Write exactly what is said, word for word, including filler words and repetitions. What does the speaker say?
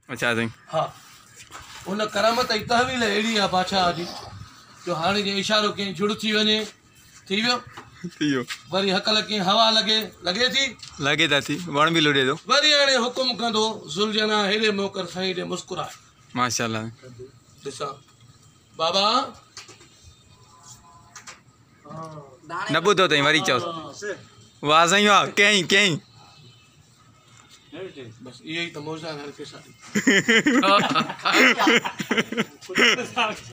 अच्छा साईं। हाँ उन करामत जी तहवील अहिड़ी आहे बादशाह जी जो हाणे जे इशारो कीअं जुड़ थी वञे थी वियो थी वियो वरी हकल कीअं हवा लॻे लॻे थी लॻे था थी वण बि लुॾे थो वरी हाणे हुकुम कंदो ज़ुलझना हेॾे मोकर साईं ॾे मुस्कुराए माशाल्लाह ॾिसां बाबा न ॿुधो अथई वरी चओ वाह साईं वाह कयईं कयईं बस इहे ई त मौज़ा हर कंहिंसां